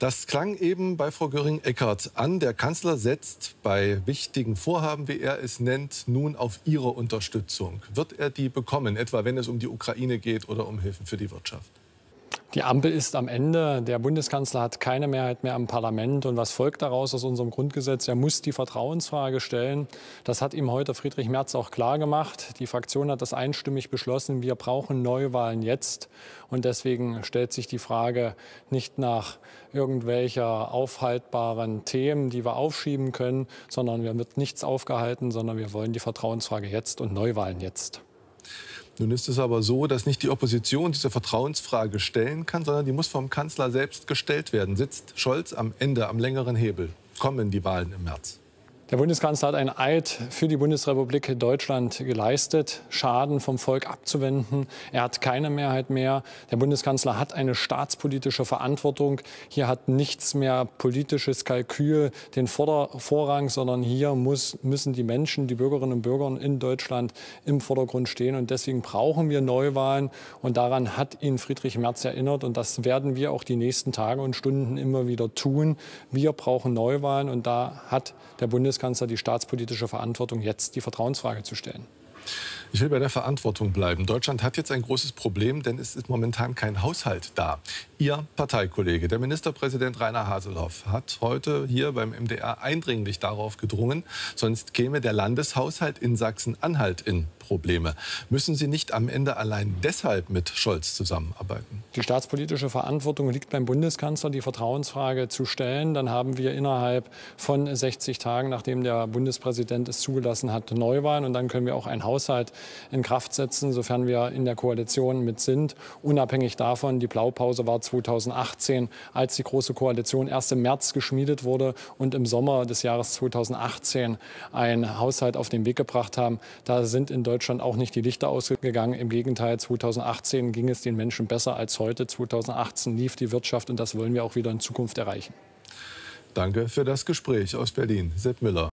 Das klang eben bei Frau Göring-Eckardt an. Der Kanzler setzt bei wichtigen Vorhaben, wie er es nennt, nun auf Ihre Unterstützung. Wird er die bekommen, etwa wenn es um die Ukraine geht oder um Hilfen für die Wirtschaft? Die Ampel ist am Ende. Der Bundeskanzler hat keine Mehrheit mehr im Parlament. Und was folgt daraus aus unserem Grundgesetz? Er muss die Vertrauensfrage stellen. Das hat ihm heute Friedrich Merz auch klar gemacht. Die Fraktion hat das einstimmig beschlossen. Wir brauchen Neuwahlen jetzt. Und deswegen stellt sich die Frage nicht nach irgendwelcher aufhaltbaren Themen, die wir aufschieben können, sondern wir wird nichts aufgehalten, sondern wir wollen die Vertrauensfrage jetzt und Neuwahlen jetzt. Nun ist es aber so, dass nicht die Opposition diese Vertrauensfrage stellen kann, sondern die muss vom Kanzler selbst gestellt werden. Sitzt Scholz am Ende am längeren Hebel? Kommen die Wahlen im März? Der Bundeskanzler hat einen Eid für die Bundesrepublik Deutschland geleistet, Schaden vom Volk abzuwenden. Er hat keine Mehrheit mehr. Der Bundeskanzler hat eine staatspolitische Verantwortung. Hier hat nichts mehr politisches Kalkül den Vorrang, sondern hier müssen die Menschen, die Bürgerinnen und Bürger in Deutschland im Vordergrund stehen. Und deswegen brauchen wir Neuwahlen. Und daran hat ihn Friedrich Merz erinnert. Und das werden wir auch die nächsten Tage und Stunden immer wieder tun. Wir brauchen Neuwahlen. Und da hat der Bundeskanzler die staatspolitische Verantwortung, jetzt die Vertrauensfrage zu stellen. Ich will bei der Verantwortung bleiben. Deutschland hat jetzt ein großes Problem, denn es ist momentan kein Haushalt da. Ihr Parteikollege, der Ministerpräsident Rainer Haseloff, hat heute hier beim MDR eindringlich darauf gedrungen, sonst käme der Landeshaushalt in Sachsen-Anhalt in Probleme. Müssen Sie nicht am Ende allein deshalb mit Scholz zusammenarbeiten? Die staatspolitische Verantwortung liegt beim Bundeskanzler, die Vertrauensfrage zu stellen. Dann haben wir innerhalb von 60 Tagen, nachdem der Bundespräsident es zugelassen hat, Neuwahlen. Und dann können wir auch einen Haushalt in Kraft setzen, sofern wir in der Koalition mit sind. Unabhängig davon, die Blaupause war 2018, als die Große Koalition erst im März geschmiedet wurde und im Sommer des Jahres 2018 einen Haushalt auf den Weg gebracht haben. Da sind in Deutschland auch nicht die Lichter ausgegangen. Im Gegenteil, 2018 ging es den Menschen besser als heute. 2018 lief die Wirtschaft und das wollen wir auch wieder in Zukunft erreichen. Danke für das Gespräch aus Berlin. Sepp Müller.